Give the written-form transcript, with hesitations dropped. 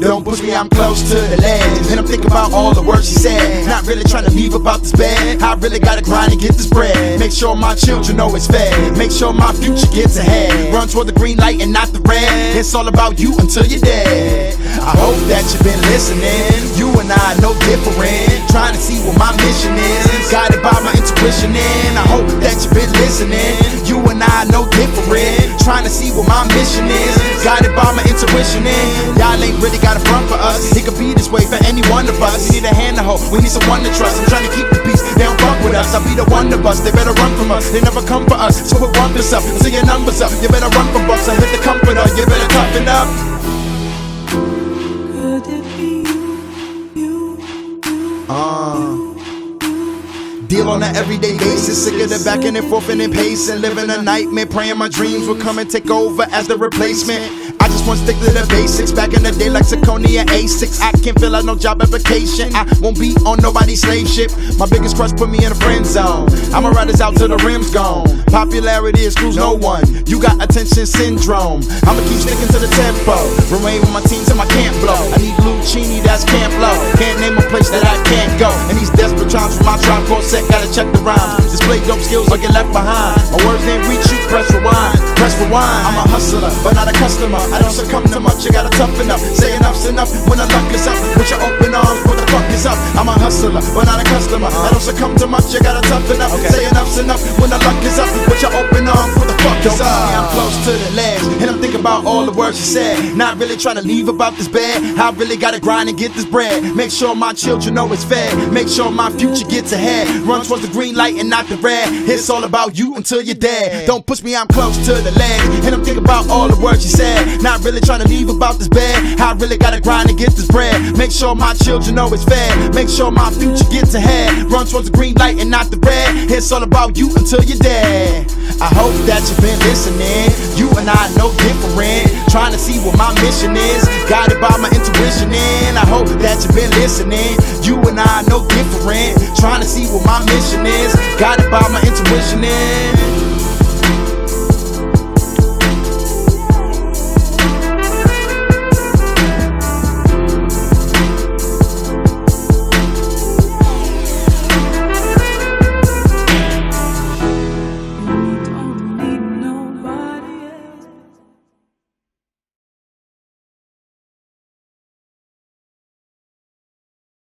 Don't push me, I'm close to the ledge. And I'm thinking about all the words she said. Not really trying to leave about this bed. I really gotta grind and get this bread. Make sure my children know it's fed. Make sure my future gets ahead. Run toward the green light and not the red. It's all about you until you're dead. I hope that you've been listening. You and I know different. Trying to see what my mission is. Guided by my intuition. And I hope that you've been listening. You and I know different. Trying to see what my mission is. Guided by my intuition. And y'all ain't really got a front for us. It could be this way for any one of us. We need a hand to hold. We need someone to trust. I'm trying to keep the peace. They don't fuck with us. I'll be the one of us. They better run from us. They never come for us. So put one up. See your numbers up. You better run from us. I hit the comforter. You better toughen up. Could it be you? Deal on an everyday basis, sick of the backing and forth and pacing. Living a nightmare, praying my dreams will come and take over as the replacement. I just want to stick to the basics. Back in the day like Seconia A6. I can't fill out no job application. I won't be on nobody's slave ship. My biggest crush put me in a friend zone. I'ma ride this out till the rim's gone. Popularity excludes no one. You got attention syndrome. I'ma keep sticking to the tempo. Remain with my team till my camp blow. I need Lucchini, that's Camp Low. Can't name a place that I can't go. And these desperate times with my tribe called set, gotta check the rhymes. Display dope skills or get left behind. My words ain't reach you, press rewind. Press rewind. I'm a hustler, but not a customer. I don't succumb to much, you gotta toughen up. Say enough's enough when the luck is up. With your open arms, what the fuck is up? I'm a hustler, but not a customer. I don't succumb to much, you gotta toughen up. Say enough's enough when the luck is up. With your open arms, what the fuck is up? I'm close to the ledge, and I'm thinking about all the words she said. Not really trying to leave about this bed. I really gotta grind and get this bread. Make sure my children know it's fed. Make sure my future gets ahead. Run towards the green light and not the red. It's all about you until you're dead. Don't push me, I'm close to the ledge, and I'm thinking about all the words she said. Not really trying to leave about this bed. I really gotta grind and get this bread. Make sure my children know it's fed. Make sure my future gets ahead. Run towards the green light and not the red. It's all about you until you're dead. I hope that you've been listening. You and I know different. Trying to see what my mission is. Guided by my intuition. And I hope that you've been listening. You and I know different. Trying to see what my mission is. Guided by my intuition.